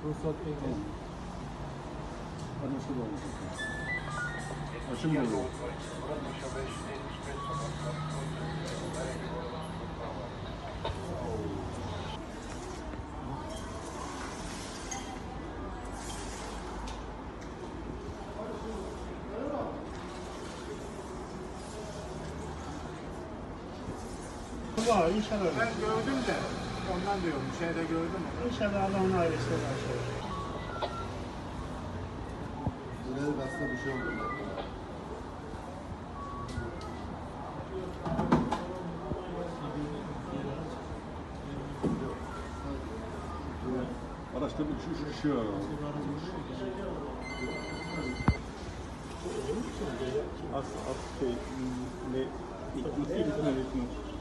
Ruhsat ehliyet. Anlaşıldı olmuş. Açın mı oluyor? Var inşallah. Ben gördüm de ondan diyorum. Şeyde gördüm onu. İnşallah Allah'ın ailesiyle başlar. Buraya aslında bir şey oldu. Araçta bir şey var. Az şey ne ilk